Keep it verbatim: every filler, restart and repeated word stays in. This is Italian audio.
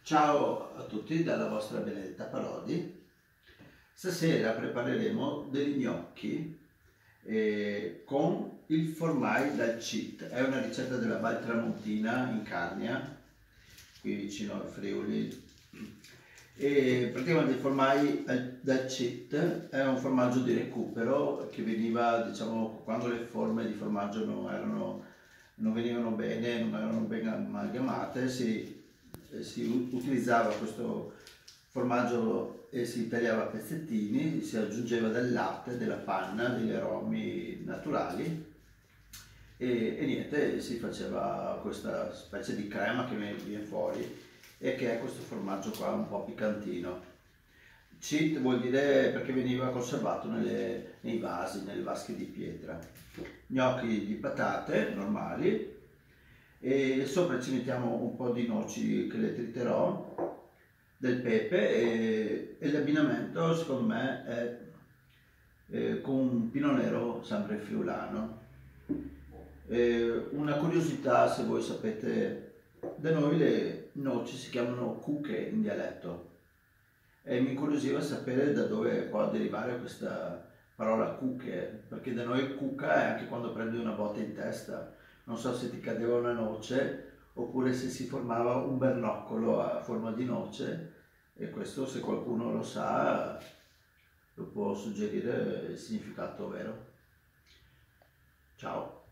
Ciao a tutti dalla vostra Benedetta Parodi. Stasera prepareremo degli gnocchi eh, con il formai dal Cit. È una ricetta della Val Tramontina in Carnia, qui vicino al Friuli. E praticamente il formai dal Cit è un formaggio di recupero che veniva, diciamo, quando le forme di formaggio non erano, non venivano bene, non erano ben amalgamate, si si utilizzava questo formaggio e si tagliava a pezzettini, si aggiungeva del latte, della panna, degli aromi naturali e, e niente, si faceva questa specie di crema che viene fuori e che è questo formaggio qua un po' piccantino. Cit vuol dire perché veniva conservato nelle, nei vasi, nelle vasche di pietra. Gnocchi di patate normali e sopra ci mettiamo un po' di noci che le triterò, del pepe e, e l'abbinamento secondo me è eh, con un pino nero sempre friulano. Eh, una curiosità, se voi sapete, da noi le noci si chiamano cuche in dialetto e mi incuriosiva sapere da dove può derivare questa parola cuche, perché da noi cuca è anche quando prendi una botta in testa. Non so se ti cadeva una noce oppure se si formava un bernoccolo a forma di noce, e questo, se qualcuno lo sa, lo può suggerire il significato vero. Ciao!